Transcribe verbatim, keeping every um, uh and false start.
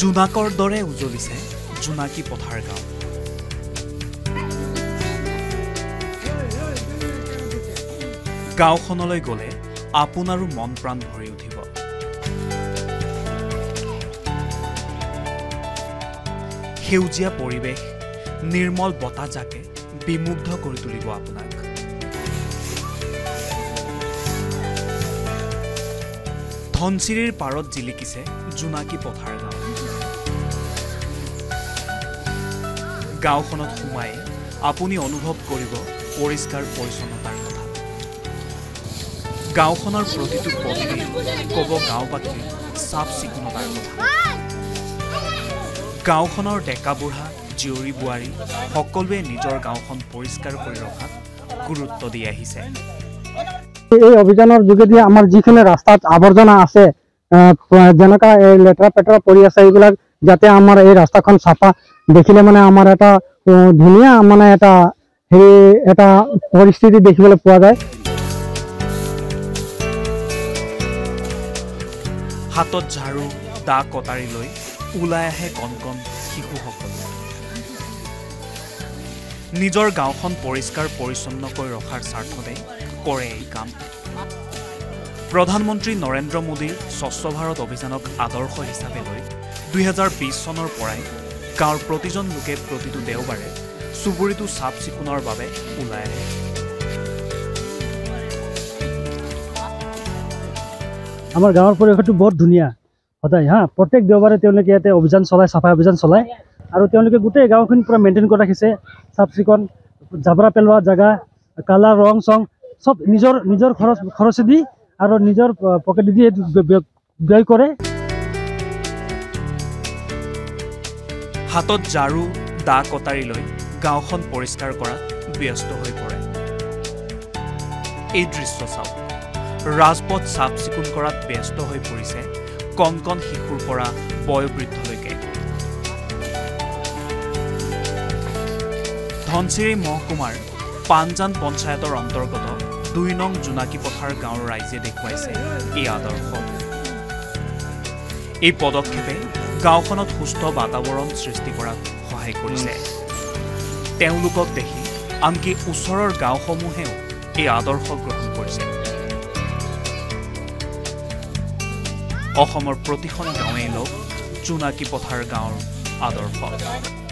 জোনাকৰ দৰে উজলিছে জোনাকী পথাৰ গাঁও। গাঁওখনলৈ গ'লে আপোনাৰো মন প্ৰাণ ভৰি উঠিব। সেউজীয়া পৰিৱেশ, নিৰ্মল বতাহজাকে বিমুগ্ধ কৰি তুলিব আপোনাক। ধনচিৰিৰ পাৰত জিলিকিছে জোনাকী পথাৰ গাঁও। গাঁওখনত সোমাই আপুনি অনুভৱ কৰিব পৰিষ্কাৰ পৰিচ্ছন্নতাৰ কথা। গাঁওখনৰ প্ৰতিটো পদূলি ক'ব গাঁওবাসীৰ চাফ চিকুণতাৰ কথা। গাঁওখনৰ ডেকা বুঢ়া জীয়ৰী বোৱাৰী সকলোৱে নিজৰ গাঁওখন পৰিষ্কাৰ কৰি ৰখাত গুৰুত্ব দি আহিছে। এই অভিযানৰ যোগেদি আমাৰ যিখিনি ৰাস্তাত আৱৰ্জনা আছে, যেনেকা এই লেতেৰা পেতেৰা পৰি আছে, এইবিলাক যাতে আমাৰ এই ৰাস্তাখন চাফা দেখিলে মানে আমাৰ এটা ধুনীয়া মানে এটা হেৰি এটা পৰিস্থিতি দেখিবলৈ পোৱা যায়। হাতত ঝাৰু দা কটাৰী লৈ ওলাই আহে কণ কণ শিশুসকল। নিজৰ গাঁওখন পৰিষ্কাৰ পৰিচ্ছন্নকৈ ৰখাৰ স্বাৰ্থতে কৰে এই কাম। প্ৰধানমন্ত্ৰী নৰেন্দ্ৰ মোদীৰ স্বচ্ছ ভাৰত অভিযানক আদৰ্শ হিচাপে লৈ দুই হাজাৰ বিশ চনৰ পৰাই গাঁৱৰ প্ৰতিজন লোকে প্ৰতিটো দেওবাৰে চুবুৰীটো চাফ চিকুণৰ বাবে ওলাই আহে। আমাৰ গাঁৱৰ পৰিৱেশটো বহুত ধুনীয়া সদায় হা। প্ৰত্যেক দেওবাৰে তেওঁলোকে ইয়াতে অভিযান চলায়, চাফাই অভিযান চলায়, আৰু তেওঁলোকে গোটেই গাঁওখন পূৰা মেইনটেইন কৰি ৰাখিছে। চাফ চিকুণ, জাবৰা পেলোৱা জেগা, কালাৰ ৰং চং চব নিজৰ নিজৰ খৰচ খৰচেদি আৰু নিজৰ পকেটেদি ব্যয় কৰে। হাতত ঝাৰু দা কটাৰী লৈ গাঁওখন পৰিষ্কাৰ কৰাত ব্যস্ত হৈ পৰে। এই দৃশ্য চাওক, ৰাজপথ চাফ চিকুণ কৰাত ব্যস্ত হৈ পৰিছে কণ কণ শিশুৰ পৰা বয়োবৃদ্ধলৈকে। ধনচিৰি মহকুমাৰ পাঞ্জান পঞ্চায়তৰ অন্তৰ্গত দুই নং জোনাকী পথাৰ গাঁৱৰ ৰাইজে দেখুৱাইছে এই আদৰ্শ। এই পদক্ষেপে গাঁওখনত সুস্থ বাতাবৰণ সৃষ্টি কৰাত সহায় কৰিছে। তেওঁলোকক দেখি আনকি ওচৰৰ গাঁওসমূহেও এই আদৰ্শ গ্ৰহণ কৰিছে। অসমৰ প্ৰতিখন গাঁৱেই লওক জোনাকী পথাৰ গাঁৱৰ আদৰ্শ।